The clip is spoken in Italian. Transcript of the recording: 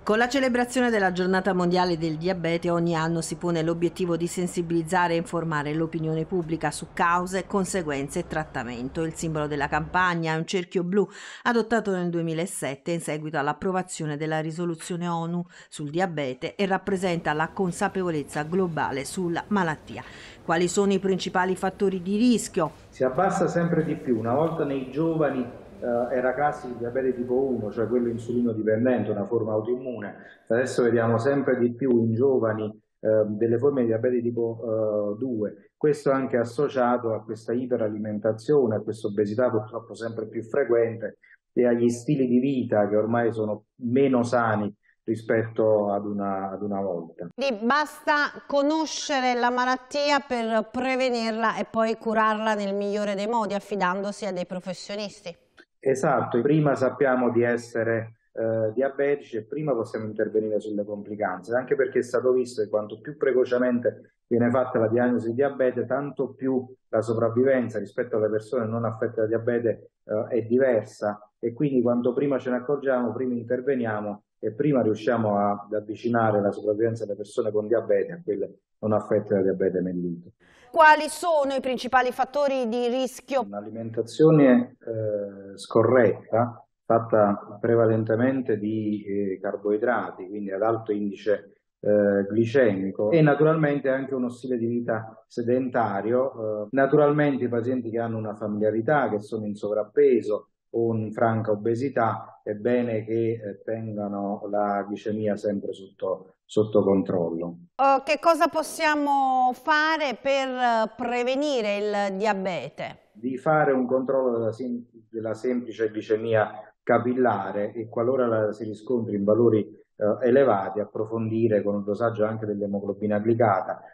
Con la celebrazione della Giornata Mondiale del Diabete ogni anno si pone l'obiettivo di sensibilizzare e informare l'opinione pubblica su cause, conseguenze e trattamento. Il simbolo della campagna è un cerchio blu adottato nel 2007 in seguito all'approvazione della risoluzione ONU sul diabete e rappresenta la consapevolezza globale sulla malattia. Quali sono i principali fattori di rischio? Si abbassa sempre di più. Una volta nei giovani era classico il diabete tipo 1, cioè quello insulino dipendente, una forma autoimmune. Adesso vediamo sempre di più in giovani delle forme di diabete tipo 2. Questo anche associato a questa iperalimentazione, a questa obesità purtroppo sempre più frequente e agli stili di vita che ormai sono meno sani rispetto ad una volta. Quindi basta conoscere la malattia per prevenirla e poi curarla nel migliore dei modi, affidandosi a dei professionisti. Esatto, prima sappiamo di essere diabetici e prima possiamo intervenire sulle complicanze, anche perché è stato visto che quanto più precocemente viene fatta la diagnosi di diabete, tanto più la sopravvivenza rispetto alle persone non affette da diabete è diversa, e quindi quanto prima ce ne accorgiamo, prima interveniamo e prima riusciamo ad avvicinare la sopravvivenza delle persone con diabete a quelle non affette da diabete mellito. Quali sono i principali fattori di rischio? Un'alimentazione scorretta, fatta prevalentemente di carboidrati, quindi ad alto indice glicemico, e naturalmente anche uno stile di vita sedentario. Naturalmente i pazienti che hanno una familiarità, che sono in sovrappeso o in franca obesità, è bene che tengano la glicemia sempre sotto controllo. Che cosa possiamo fare per prevenire il diabete? Di fare un controllo della semplice glicemia capillare e qualora si riscontri in valori elevati, approfondire con un dosaggio anche dell'emoglobina glicata